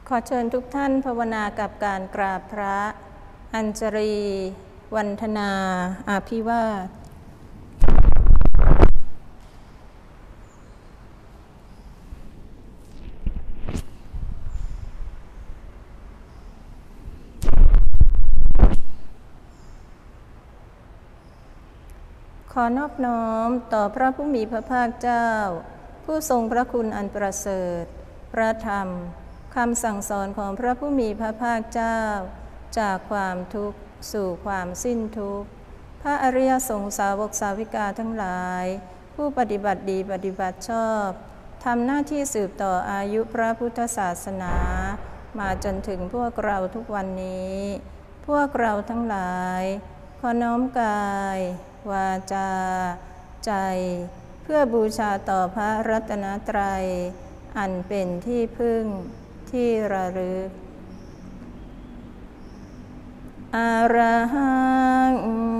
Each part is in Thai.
ขอเชิญทุกท่านภาวนากับการกราบพระอัญชลีวันธนาอาภิวาทขอนอบน้อมต่อพระผู้มีพระภาคเจ้าผู้ทรงพระคุณอันประเสริฐพระธรรมคำสั่งสอนของพระผู้มีพระภาคเจ้าจากความทุกข์สู่ความสิ้นทุกข์พระอริยสงฆ์สาวกสาวิกาทั้งหลายผู้ปฏิบัติดีปฏิบัติชอบทำหน้าที่สืบต่ออายุพระพุทธศาสนามาจนถึงพวกเราทุกวันนี้พวกเราทั้งหลายขอน้อมกายวาจาใจเพื่อบูชาต่อพระรัตนตรัยอันเป็นที่พึ่งที่ระลึกอะระหัง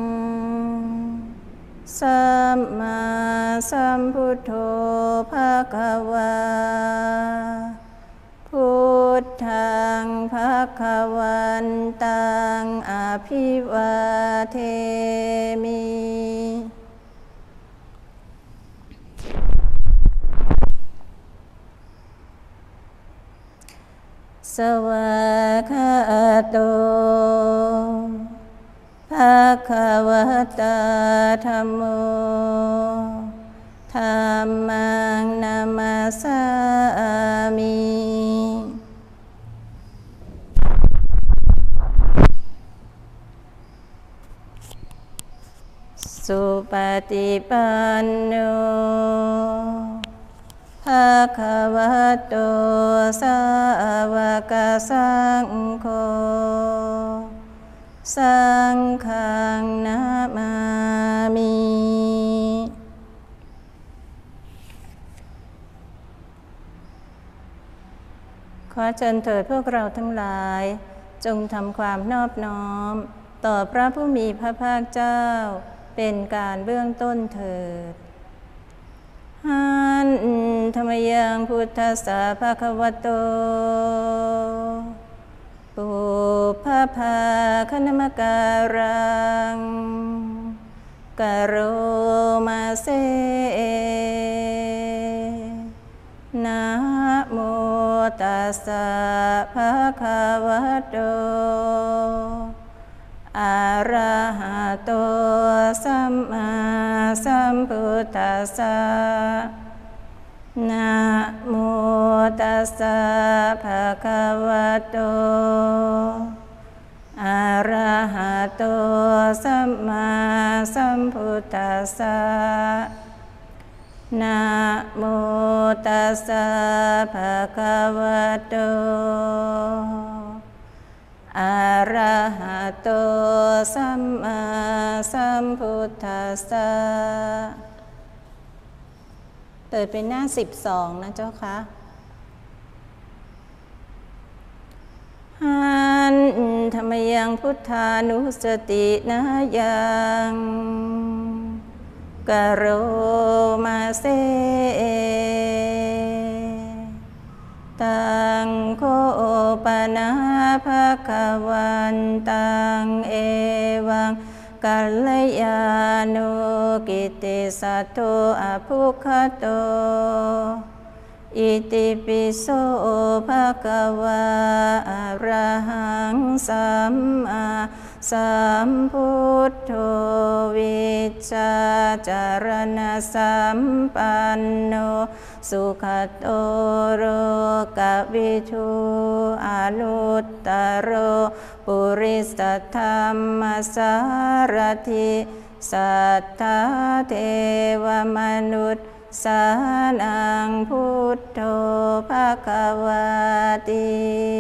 สัมมาสัมพุทโธภคะวาพุทธังภคะวันตังอภิวาเทมิสวากขาโตภคะวะตาธัมโมธัมมังนามัสสามิสุปฏิปันโนภคะวะโตสาวกสังโฆสังฆังนะมามิขอเชิญเถิดพวกเราทั้งหลายจงทำความนอบน้อมต่อพระผู้มีพระภาคเจ้าเป็นการเบื้องต้นเถิดหันธรรมยังพุทธัสสะภะคะวะโตปุพพาคณมการังกโรมาเสนะโมตัสสะภะคะวะโตอะระหะโตสัมมาสัมพุทธัสสะนะโมตัสสะภะคะวะโตอะระหะโตสัมมาสัมพุทธัสสะนะโมตัสสะภะคะวะโตอะระหะโตสัมมาสัมพุทธัสสะเปิดเป็นหน้า12นะเจ้าค่ะหันธรรมยังพุทธานุสตินะยังกโรมาเสตังโคปนะภะคะวันตังเอวังกัลยาณุกิตติสัตโตอภุคโตอิติปิโสภะคะวะอะระหังสัมมาสัมพุทโธวิชชาจารณสัมปันโนสุขโตโรกวิทูอนุตตโรปุริสธรรมสารถิสัทธาเทวมนุษย์สานังพุทโธภควติ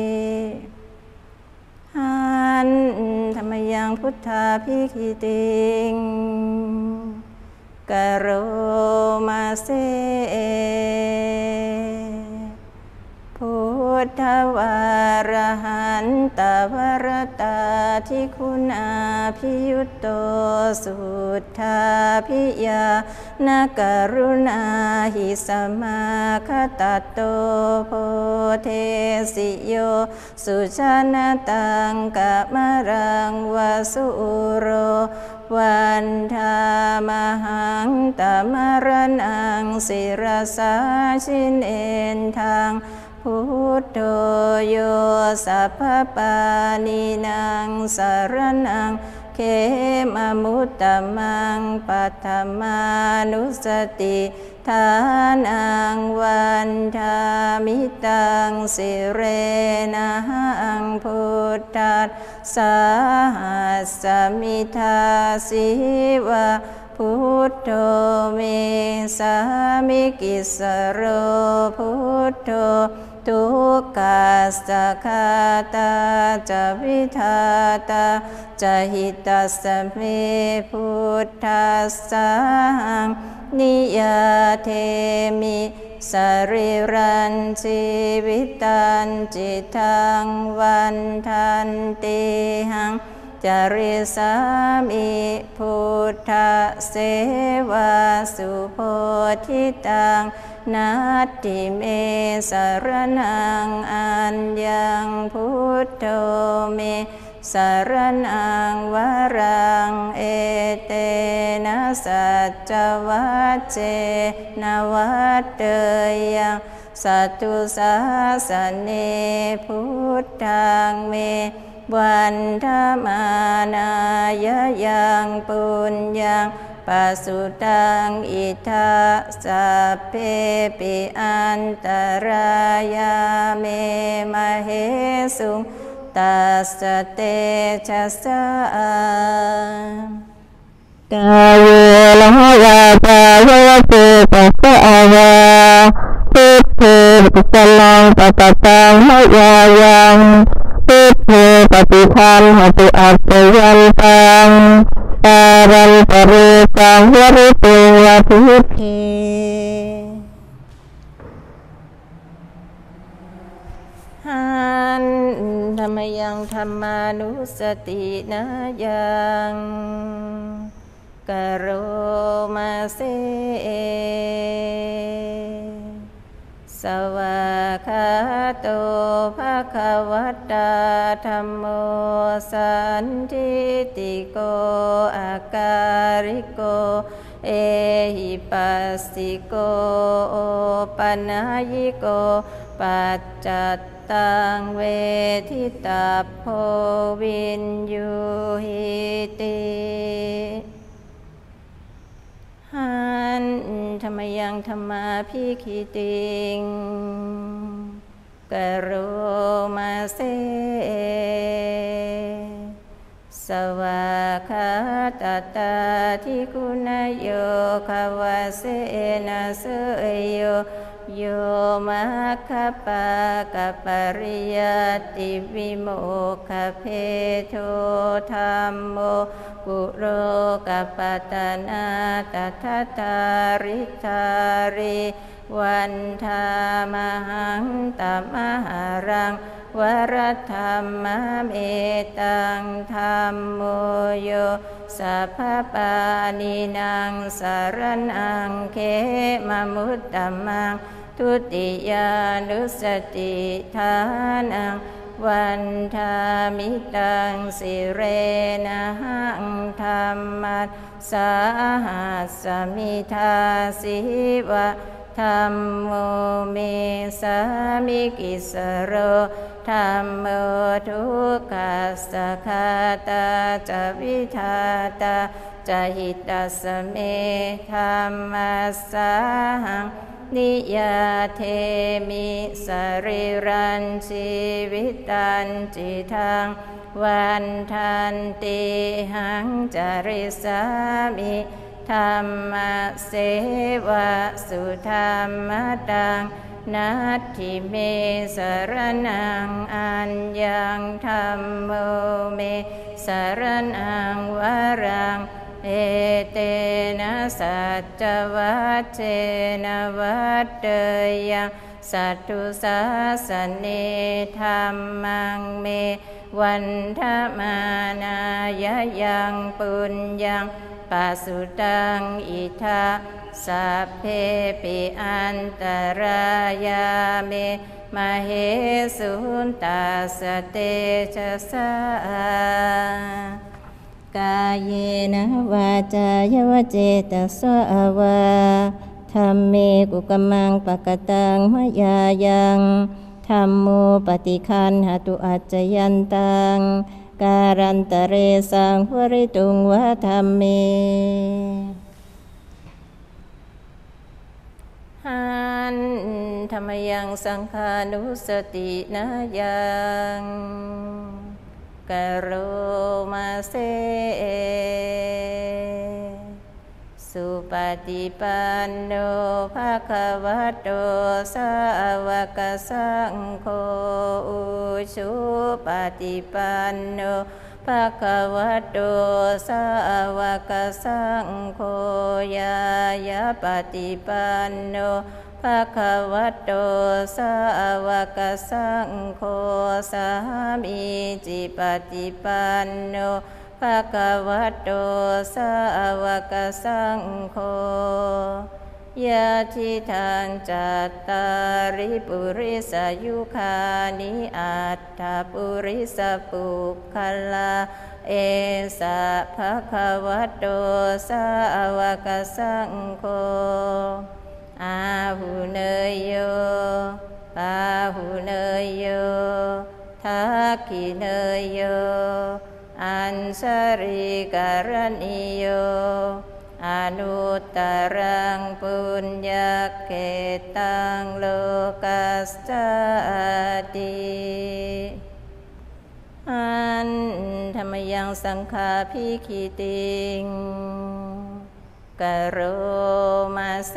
หันธรรมยังพุทธาภิกขิติงกโรมาเสพุททธวารหันตวรตาทิคุณาภิยุตโตสุทธาภิยานกรุณาหิสมาคตโตโพเทสิโยสุชนะตังกะมะรังวสุโรวันธามหังตมรนังศิรสาชินเอนทางพุทโธโยสัพพปานินางสารนังเขมมุตตมังปัฏฐมานุสติทานังวันธามิตังสิเรนะหังพุทธัสสะหัสสมิทาสิวะพุทโธเมสามิกิสโรพุทโธทุกขัสสะคาตาจะวิทาตาจะหิตัสสะเมพุทธัสสะนิยาเทมิสริรันชีวิตันจิตังวันทันติหังจริสามิพุทธเสวาสุโพธิตังนัตถิเมสรนังอัญญังพุทโธเมสรนังวรังเอเตนะสัจจวัจเจนวัตเตยังสัตตุสาสเนพุทธังเมวันธมานายยังปุญญังปัสสุตังอิทัสสัพเพปิอันตรายาเมมเหสุตัสสะเตชะสะกายเวลหะจายะเจตัสสะอาวาพุทโธปิสลังปะตะตังมะยายังพุทโธปฏิคันหตุอัตยันตังปารันปะเรสังวริเตวะพุทเทหันธรรมยังธรรมานุสตินายังกโรมาเสสวากขาโตภควตาธัมโมสันทิติโกอาการิโกเอหิปัสสิโกโอปัญญิโกปัจจัตตังเวทิตาโพวินยูหิติหันธรรมยังธรรมาภิคิติงกโรมาเสสวากขาตตาทิคุณโยขวะเสนะเสยโยโยมัคคปะกะปริยัติวิโมกขเพโทธัมโมกุโรกัปปตนาตัทธาริธาริวันธามหังตมหารังวรธรรมเมตังธัมโมโยสัพพปานินางสารนังเขมมุตตมังทุติยานุสติทานังวันธามิตังสิเรนะหังธรรมัสสาหัสสมิทาสิวะธัมโมเมสามิกิสโรธัมโมทุกขัสสะคาตาจะวิทาตาจะหิตัสสะเมธัมมัสสาหังนิยาเทมิสริรันชีวิตันจิทังวันทันติหังจริสามิธรรมเสวะสุธรรมตังนัตถิเมสรนังอัญญังธัมโมเมสรนังวรังเอเตนะสัจจวัจเจนะวัตเตยังสสัตตุสาสเนธัมมังเมวันทมานายยังปุญญังปัสสุตังอิทาสัพเพปิอันตรายาเมมเหสุนตัสสะเตชะสากายเยนะวาจายวเจตสวาธัมเมกุกมังปะกตังมยายังธัมโมปฏิคันหตุอัจจยันตังการันตเรสังวริตุงวะธัมเมหันธรรมยังสังฆานุสตินายังกโรมาเสสุปฏิปันโนภะคะวะโตสาวกสังโฆอุชุปฏิปันโนภะคะวะโตสาวกสังโฆยายาปฏิปันโนภะคะวะโตสาวกสังโฆสามีจิปฏิปันโนภะคะวะโตสาวกสังโฆยะทิทางจัตตาริปุริสยุคานิอัตถปุริสปุคคลาเอสะภะคะวะโตสาวกสังโฆอาหุเนยโยปาหุเนยโยทักขิเนยโยอัญชริการณิโยอนุตตรังปุญญเขตังโลกัสสติอันธรรมยังสังฆาภิคิติงกโรมาเส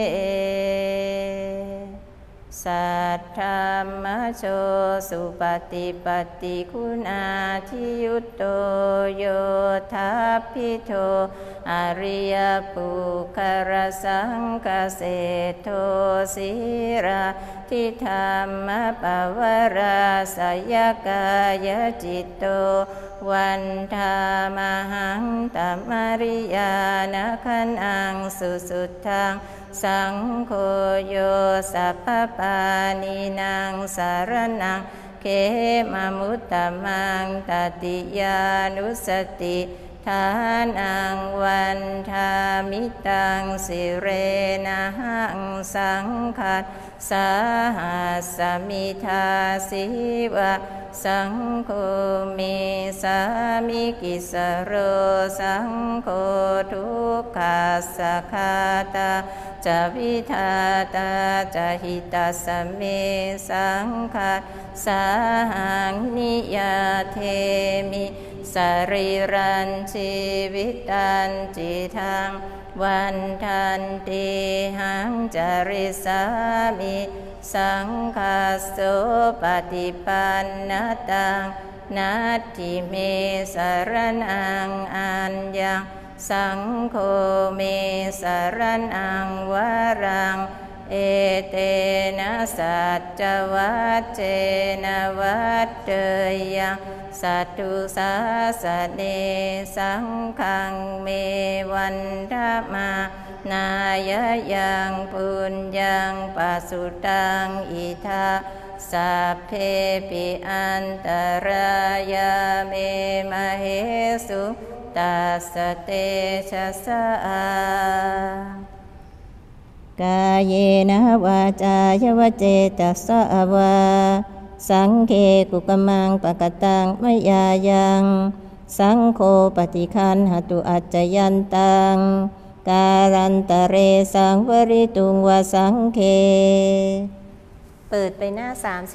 สัทธัมมโชสุปฏิปัตติคุณาทิยุตโตโยทัพพิโทอริยปุครสังคเสโทสิราทิธรรมปวราสยกายจิตโตวันธามหังตัมมริยานะขันอังสุสุทังสังโฆโยสัพพปานินางสารนังเขมมุตตมังตติยานุสติทานังวันธามิตังสิเรนะหังสังคัสสาหัสสมิทาสิวะสังโฆมิสามิกิสโรสังโฆทุกขัสสะคาตาจะวิทาตาจะหิตาสเมสังคัสสาหังนิยาเทมิสรีรันชีวิตันจิทังวันทันติหังจริสามิสังฆาโสปฏิปันนตังนัตถิเมสรนังอัญญังสังโฆเมสรนังวรังเอเตนะสัจจวัจเจนะวัตเตยังสัตตุสาสเนสังฆังเมวันธมานายยังปุญญังปัสสุตังอิทาสัพเพปิอันตรายาเมมเหสุตัสสะเตชะสากายเยนะวาจายวเจตสวาสังเคกุกมังปะกตังมยายังสังโฆปฏิคันหตุอัจจยันตังการันตเรสังวริตุงวสังเคเปิดไปหน้า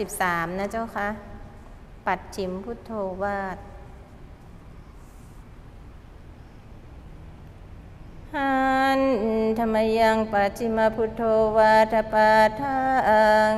33นะเจ้าค่ะปัดฉิมพุทโธวาทหันธรรมยังปัจฉิมพุทโธวาทปาทัง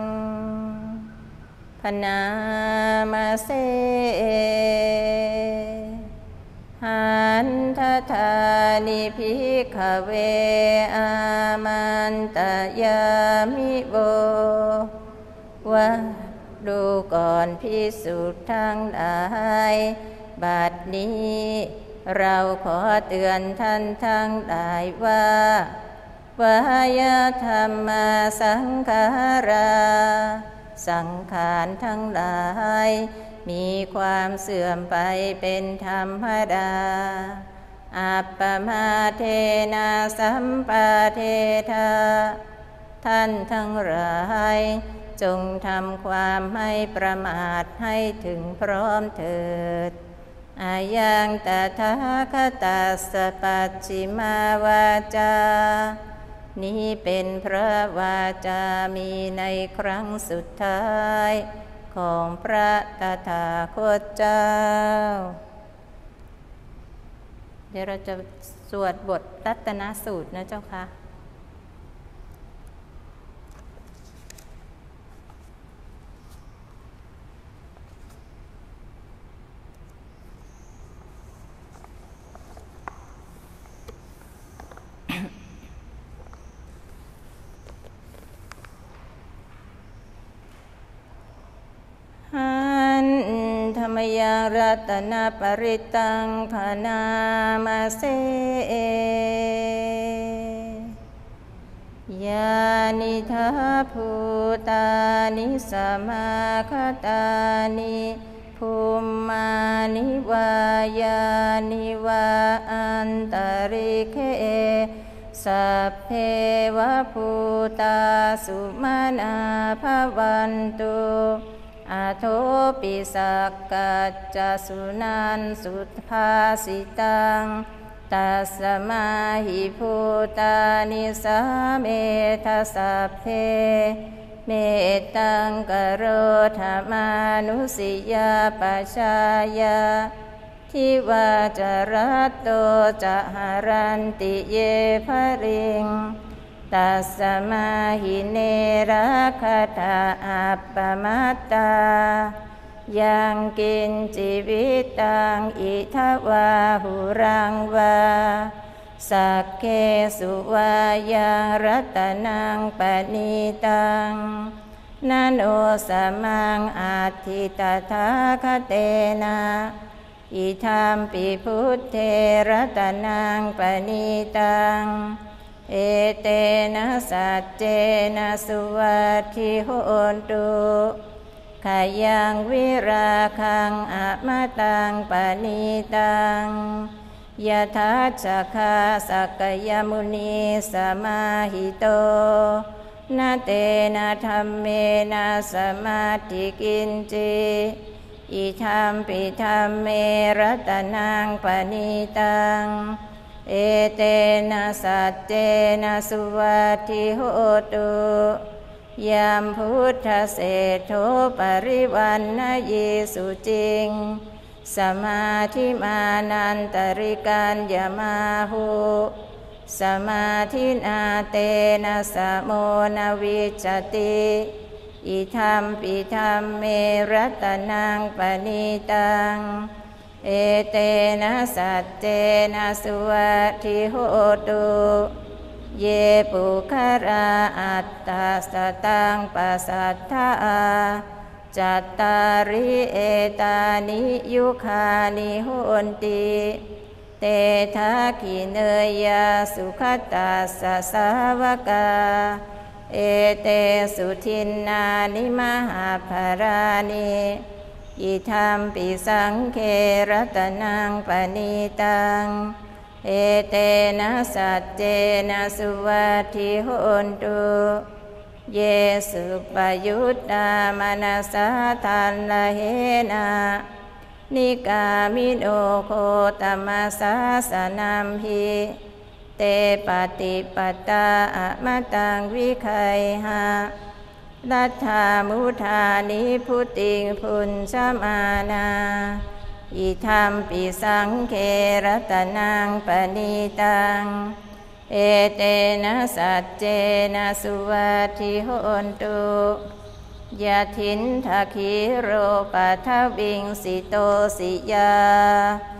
พนามาเสหันนทธานิภิกขเวอามันตยามิโวว่าดูก่อนภิกษุทั้งหลายบัดนี้เราขอเตือนท่านทั้งหลายว่าวายธรรมาสังขาราสังขารทั้งหลายมีความเสื่อมไปเป็นธรรมดาอัปปมาเทนะสัมปาเทธาท่านทั้งหลายจงทำความไม่ประมาทให้ถึงพร้อมเถิดอายังตถาคตัสสะปัจฉิมาวาจานี้เป็นพระวาจามีในครั้งสุดท้ายของพระตถาคตเจ้าเดี๋ยวเราจะสวดบทรัตนสูตรนะเจ้าค่ะธรรมยังรัตนปริตังขณามาเสยานิทาภูตานิสมาคตานิภูมานิวายานิวาอันตริเคสัพเพวะภูตาสุมานาภวันตุอาโทปิสักกัจจสุนันสุภาสิตังตัสมาหิภูตานิสาเมทะสัพเพเมตังกโรธรรมานุสิยาปัชายาทิวาจรัตโตจะหารันติเยภริงตัสสมาหิเนระคตาอัปปมัตตายังกินจิวิตังอิทวาหุรังวาสักเคสุวายังรัตนังปณิตังนันโอสมังอาทิตถาคเตนะอิธัมปิพุทเทรัตนังปณิตังเอเตนะสัจเจนะสุวัตถิโหนตุขายังวิราคังอะมะตังปณิตังยะทัสสะคาสักยมุนีสมาหิโตนะเตนะธัมเมนะสมาธิกินจิอิธัมปิธัมเมรัตนังปณิตังเอเตนะสัจเจนะสุวัตถิโหตุยามพุทธเศรษโธปริวันนะเยสุจิงสมาธิมานันตริกันยมาหุสมาธินาเตนะสะโมนะวิจจติอิธัมปิธัมเมรัตนังปณิตังเอเตนะสัจเจนะสุวัตถิโหตุเยปุคราอัตตาสตังปัสสัทธาจัตตาริเอตานิยุคานิโหนติเตทะขิเนยาสุขตัสสะสาวกาเอเตสุทินนานิมหาภรานิอิธัมปิสังเครัตนังปณิตังเอเตนะสัจเจนะสุวัตถิโหนตุเยสุปยุตตามนัสสะทันละเหนะนิกามิโนโคตมัสสะสนัมหิเตปฏิปตาอะมะตังวิคัยหะรัตถามุทานิพุติงพุญชมานาอิธัมปิสังเครัตนังปณิตังเอเตนะสัจเจนะสุวัตถิโหนตุยะถินทะคิโรปัทวิงสิโตสิยา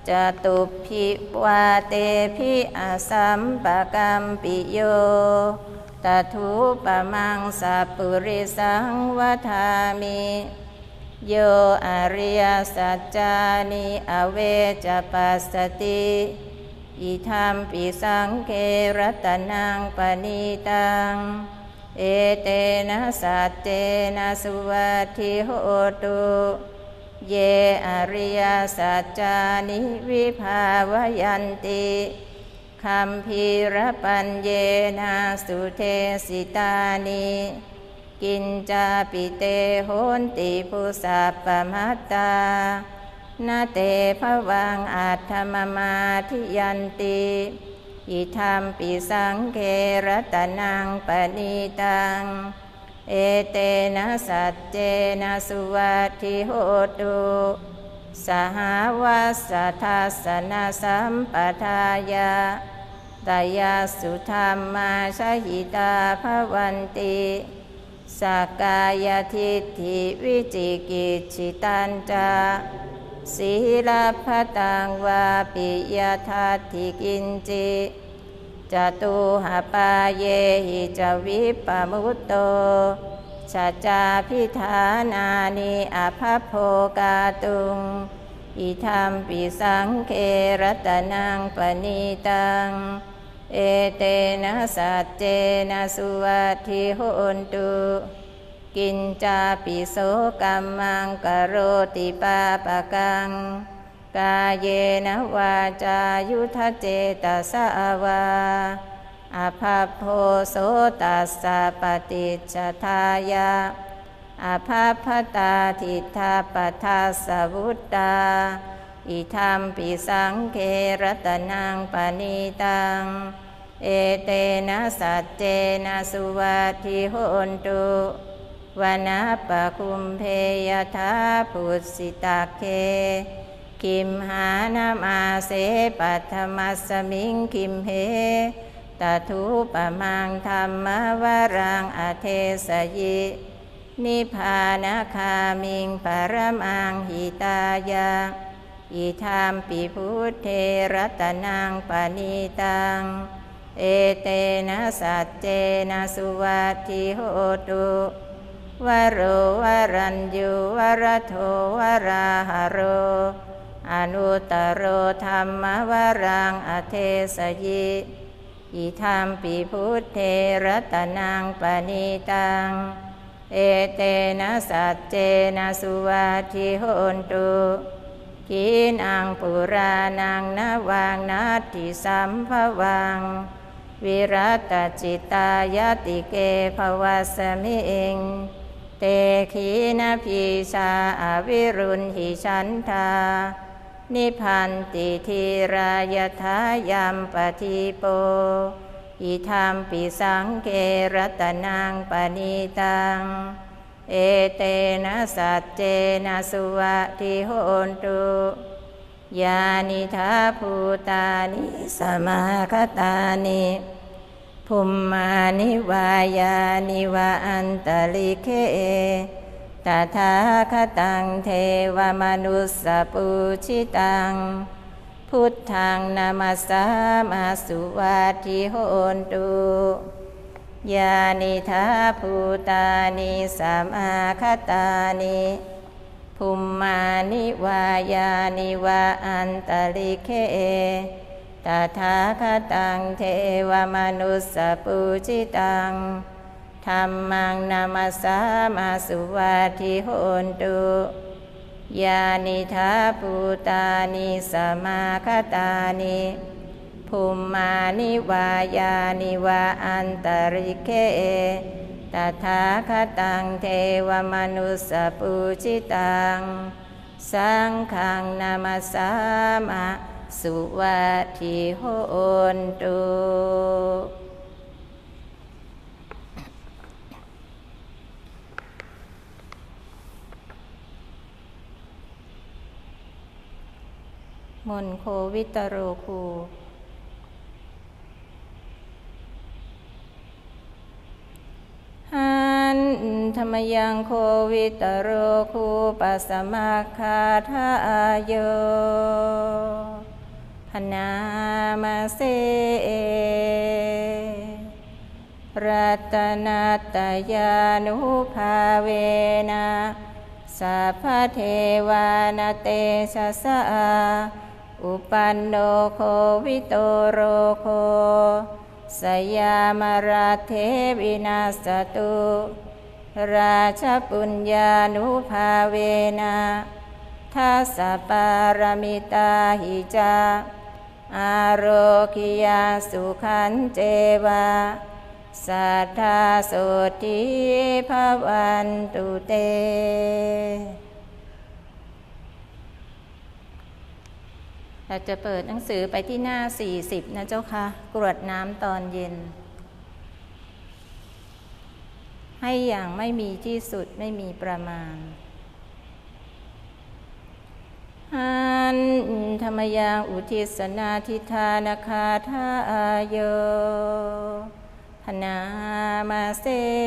จตุภิวาเตภิอาสัมปะกัมปิโยตถุปมังสัพปุริสังวทามิโยอริยสัจจานิอเวจปัสสติอิธัมปิสังเขรัตนังปณิตังเอเตนะสัจเจนะสุวัตถิโหตุเยอริยสัจจานิวิภาวยันติคัมภีรปัญเยนะสุเทสิตานิกินจาปิเตโหนติปุสัพปมัตตานาเตภวังอัตถมมาทิยันติอิธัมปิสังเขรัตนังปณิตังเอเตนะสัจเจนะสุวัตถิโหตุสหวัสสทัสสนะสัมปทายาตายาสุธรรมาชหิตาภวันติสักกายทิฏฐิวิจิกิจฉิตัญจาศีลพัตตังวาปิยทัตถิกินจิจตุหปาเยหิจวิปปมุตโตสัจจาพิธานานิอภัพโภกาตุงอิธัมปิสังเขรัตนังปณิตังเอเตนะสัจเจนะสุวัตถิโหนตุกินจาปิโสกัมมังกโรติปาปะกังกายเยนะวาจายุทธเจตสาวาอภัพโพโสตัสสะปฏิจจทายาอภัพพตาทิฏฐาปัฏฐาสวุตตาอิธัมปิสังเขรัตนังปณิตังเอเตนะสัจเจนะสุวัตถิโหนตุวนาปะคุมเพยทาพุสิตาเคคิมหานามาเสปัทมัสสมิงคิมเหตถุปมังธรรมวรังอเทสยินิพพานะคามิงปรมังหิตายาอิธัมปิพุทเทรัตนังปณิตังเอเตนะสัจเจนะสุวัตถิโหตุวโรวรัญญูวรโทวราหโรอนุตตโรธัมมวรังอเทสยิอิธัมปิพุทเทรัตนังปณิตังเอเตนะสัจเจนะสุวัตถิโหนตุขีนังปุรานังนวังนัตถิสัมภวังวิรัตจิตายติเกภวัสมิงเตขีนะพีชาอวิรุณหิชันธานิพันติธีรายทายัมปทิโปอิธัมปิสังเขรัตนังปณิตังเอเตนะสัจเจนะสุวัตถิโหนตุยานิทาภูตานิสมาคตานิภุมมานิวายานิวะอันตลิเคตถาคตังเทวมนุสสปุชิตังพุทธังนามัสสามาสุวัตถิโหนตุยานิทาภูตานิสมาคตานิภุมมานิวายานิวะอันตลิเคตถาคตังเทวมนุสสปุจิตังธัมมังนามัสสามาสุวัตถิโหนตุยานิทาภูตานิสมาคตานิภุมมานิวายานิวะอันตริเคตถาคตังเทวมนุสสปุจิตังสังฆังนามัสสามาสุวัตถิโหนตุมนโควิตโรคูหันธรรมยังโควิตโรคูปัสสมาคาทาโยพนามาเสรัตนัตตยานุภาเวนะสัพพเทวานาเตชะสะอุปันโนโควิโตโรโคสยามราเทวินาสตุราชปุญญานุภาเวนะทัสสะปารมิตาหิจาอาโรคิยาสุขันเจวะสัทธาโสติภวันตุเตเราจะเปิดหนังสือไปที่หน้า40นะเจ้าค่ะกรวดน้ำตอนเย็นให้อย่างไม่มีที่สุดไม่มีประมาณหันธรรมยังอุทิศนาทิธานาคาทาโยพนามาเส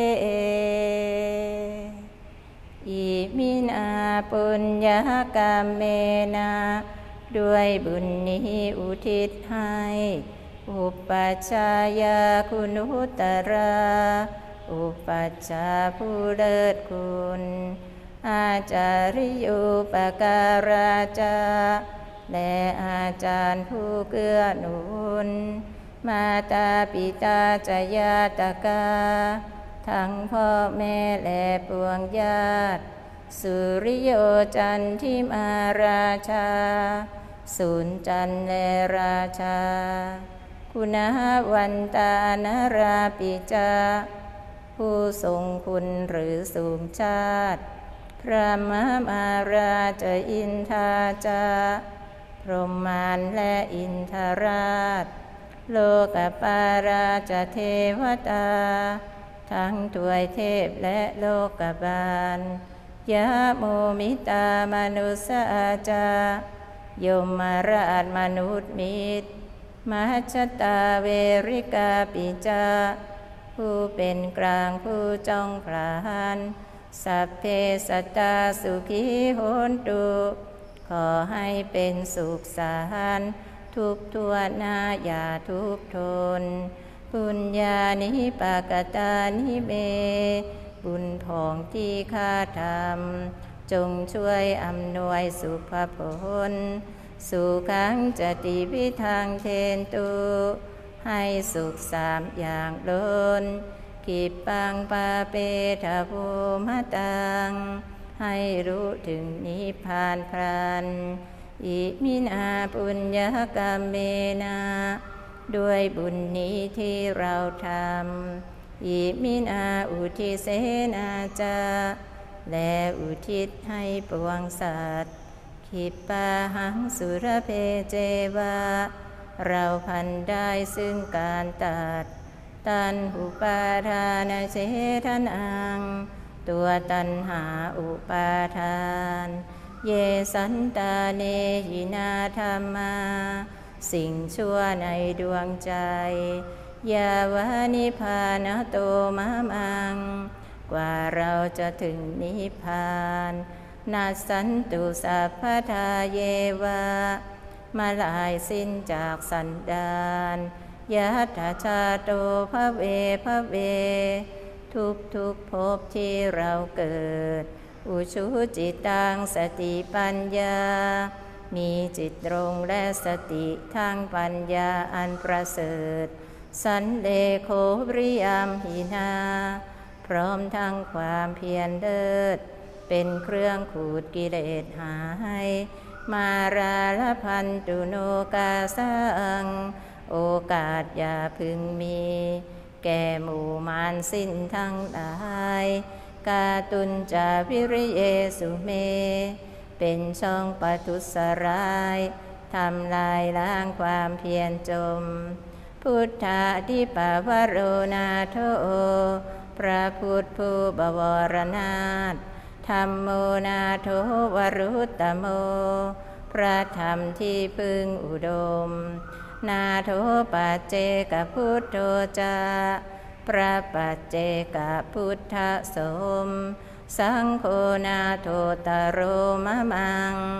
อิมินาปุญญกรรมเมนะด้วยบุญนี้อุทิศให้อุปัชฌายาคุณุตระอุปัชฌาผู้เลิศคุณอาจาริยุปการาจาและอาจารย์ผู้เกื้อหนุนมาตาปิตาจายาตกาทั้งพ่อแม่และปวงญาติสุริโยจันทิมาราชาสุนจันและราชาคุณวันตานราปิจาผู้ทรงคุณหรือสูงชาติพระมมาราชอินทาจาพรหมานและอินทราชโลกปาราชเทวตาทั้งทวยเทพและโลกบาลยะโมมิตามนุสาจายมราชมนุษย์มิตรมหัชตาเวริกาปิจาผู้เป็นกลางผู้จ้องพรานสัพเพสัตตาสุขีโหนตุขอให้เป็นสุขสารทุกทั่วหน้าอย่าทุกข์ทนปุญญานิปากตานิเมบุญผองที่ข้าทำจงช่วยอำนวยสุภผลสุขังจติวิทังเทนตุให้สุข3อย่างล้นกิปปังปาเปทะภูมตังให้รู้ถึงนิพพานพลันอิมินาปุญญกรรมเมนะด้วยบุญนี้ที่เราทำอิมินาอุทิเสนาจาและอุทิศให้ปวงสัตว์ขิปปาหังสุรเพเจวะเราพันได้ซึ่งการตัดตัณหุปาทานเฉทนังตัวตัณหาอุปาทานเยสันตาเนหินาธรรมาสิ่งชั่วในดวงใจยาวานิพานโตมะมังกว่าเราจะถึงนิพพานนาสันตุสัพพทาเยวะมาลายสิ้นจากสันดานยัตถาชาโตภเวภเวทุกภพที่เราเกิดอุชุจิตังสติปัญญามีจิตตรงและสติทางปัญญาอันประเสริฐสันเลโคบริยามหินาพร้อมทั้งความเพียรเลิศเป็นเครื่องขูดกิเลสหายมาราลพันตุโนกาสังโอกาสอย่าพึงมีแก่หมู่มารสิ้นทั้งหลายกาตุนจาวิริเยสุเมเป็นช่องปัทุสร้ายทำลายล้างความเพียรจมพุทธาธิปวโรนาโทพระพุทธผู้บวรนาถธัมโมนาโทวรุตตโมพระธรรมที่พึงอุดมนาโทปัจเจกพุทโธจาพระปัจเจกพุทธสมสังโฆนาโทตโรมะมัง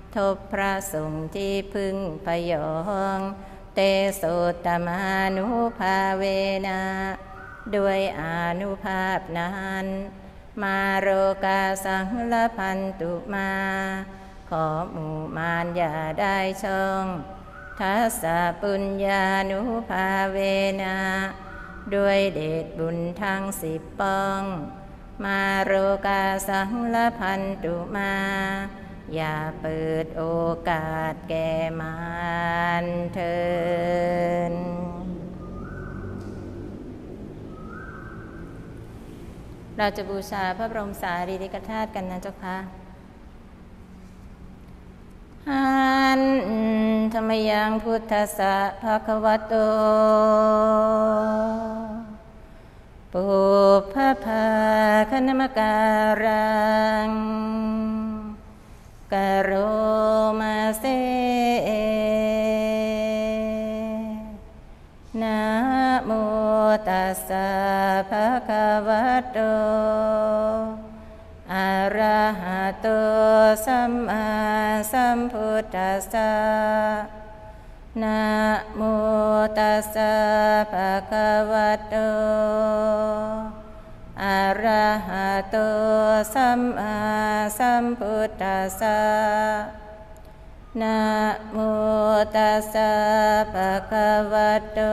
ทบพระสงฆ์ที่พึงพยองเตโสตมานุภาเวนะด้วยอานุภาพนั้นมาโรกาสังลพันตุมาขอหมู่มารอย่าได้ช่องทัสสะปุญญานุภาเวนะด้วยเดชบุญทั้ง10ป้องมาโรกาสังลพันตุมาอย่าเปิดโอกาสแก่มารเถิดเราจะบูชาพระบรมสารีริกธาตุกันนะเจ้าค่ะหันธรรมยังพุทธัสสะภะคะวะโตปุพพภาคณมการังกโรมาเสนะโมตัสสะภะคะวะโตอะระหะโตสัมมาสัมพุทธัสสะนะโมตัสสะภะคะวะโตอะระหะโตสัมมาสัมพุทธัสสะนะโมตัสสะภะคะวะโต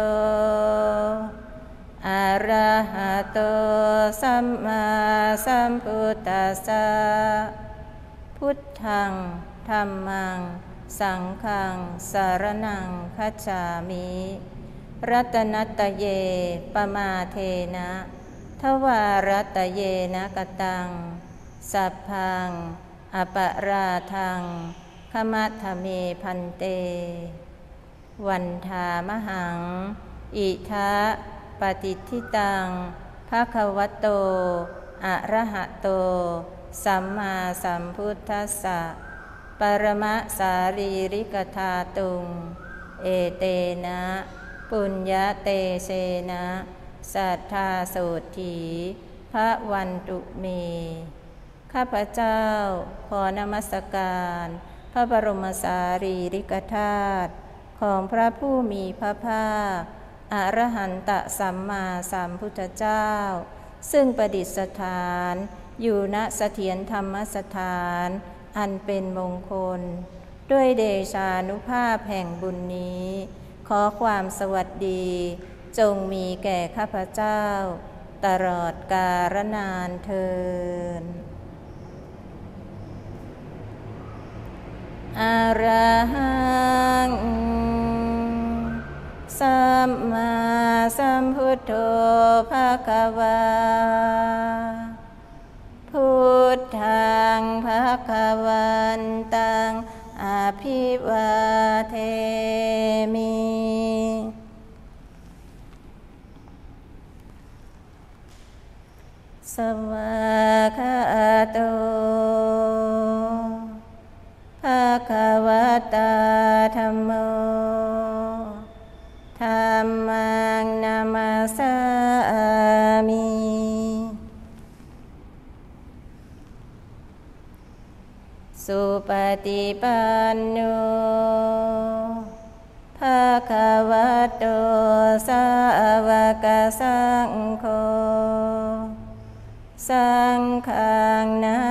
อะระหะโตสัมมาสัมพุทธัสสะพุทธังธัมมังสังฆังสารนังคัจฉามิรัตนัตเยปมาเทนะทวารัตเยนะกตังสัพพังอปราทังขมัทธเมพันเตวันธามหังอิทะปฏิทิตังภควโตอะระหะโตสัมมาสัมพุทธัสสะปรมะสารีริกธาตุงเอเตนะปุญญเตเชนะสัทธาโสถีพระวันตุเมข้าพเจ้าขอนมัสการพระบรมสารีริกธาตุของพระผู้มีพระภาคอรหันตสัมมาสัมพุทธเจ้าซึ่งประดิษฐานอยู่ณเสถียรธรรมสถานอันเป็นมงคลด้วยเดชานุภาพแห่งบุญนี้ขอความสวัสดีจงมีแก่ข้าพเจ้าตลอดกาลนานเทอญอะระหังสัมมาสัมพุทโธภควาพุทธังภวันตังอภิวาเทมิสวากขาโตภควตาธัมโมธัมมังนามัสสามิสุปฏิปันโนภควโตสาวกสังโฆสังฆังนา